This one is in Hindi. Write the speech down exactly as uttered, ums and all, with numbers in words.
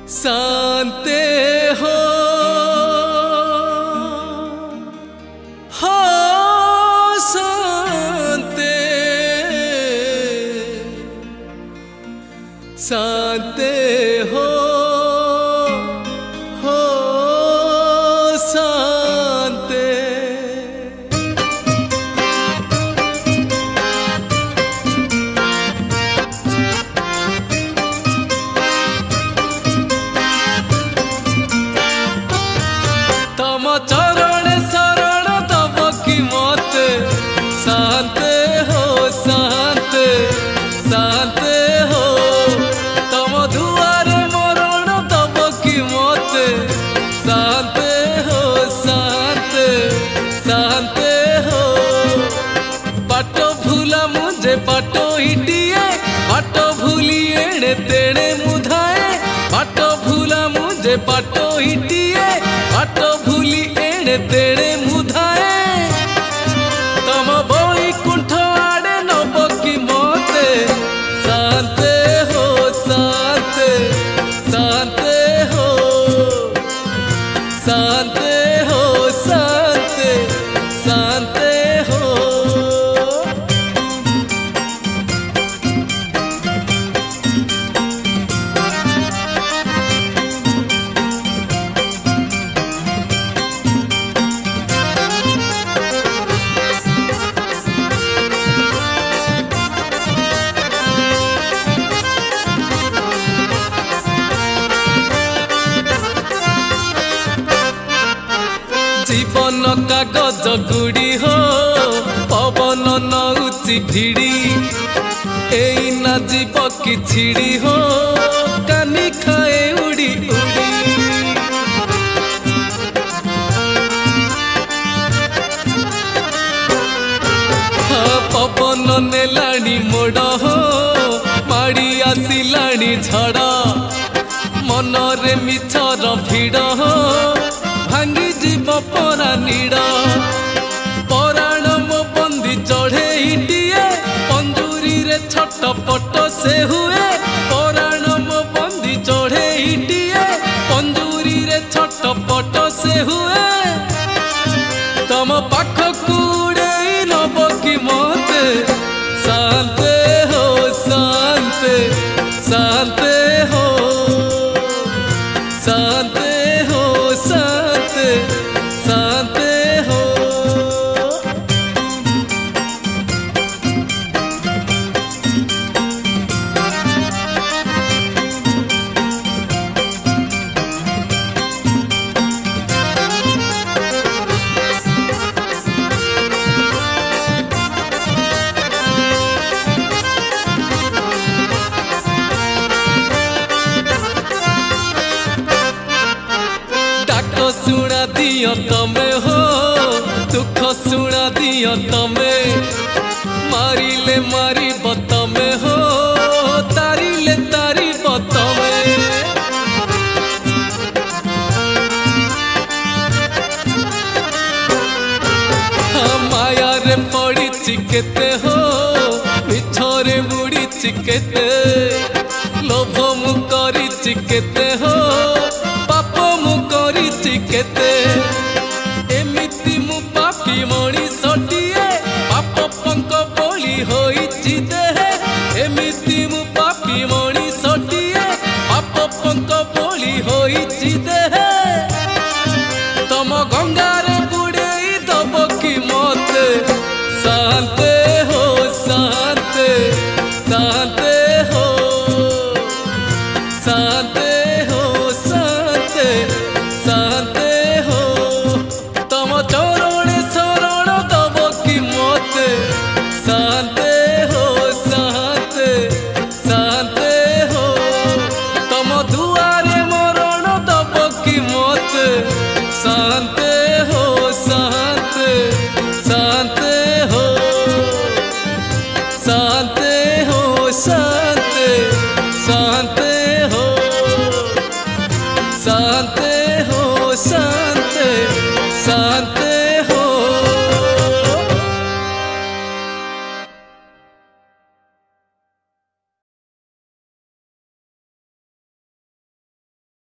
शांते हो हो शांते शांते हो हो शांते तम चरण शरण तब की मत शांते हो शांते शांते हो तम दुआरे मरण तब की मत शांते हो शांते शांते हो बाट भूला मुझे बाट हिटिए बाट भूली एणे तेणे मुधाए बाट भूला मुझे बाट हिटिए बाट भूली एणे तेणे मुधाए तम बई कुंठ आड़े नब की मते शांते हो शांते शांते हो शांते हो शांते शांते हो जीवन कागज गुड़ी हो पवन नौची भिड़ी एई ना जीव की छिड़ी हो कानी खाए उड़ी उड़ी हाँ पवन नेलाणी मोड़ हो माड़ी आसिलाणी झड़ मनरे मिछर भिड़ हो भांगी जीव परा नीड़ पराण मो बंदी चढ़े हिटिए पंजूरी रे छटपट से हुए पराण मो बंदी चढ़े हिटिए पंजूरी रे छटपट से हुए तम पाख कूड़े नब की मत शांते हो शांते शांते हो शांते हो शांते शांते हो सुना दियो तमे हो दुख सुना दियो तमे मारिले मारी बतमे हो तारिले तारी बतमे हाँ माया रे पड़ी चिकेते हो मिछरे मुड़ी चिकेते लोभ मु करी चिकेते हो केते एमिति मु पापी मणिषटिए पाप पंक बोली होइछि देहे एमिति मु पापी मणिषटिए पाप पंक बोली होइछि देहे तम गंगारे बुड़ेई दब की मते शांते हो शांते शांते हो शांते हो शांते शांते हो तम चरण शरण तब की मत शांते हो शांते शांते हो तम दुआरे मरण तब की मत शांते हो शांते शांते हो शांते हो शांते शांते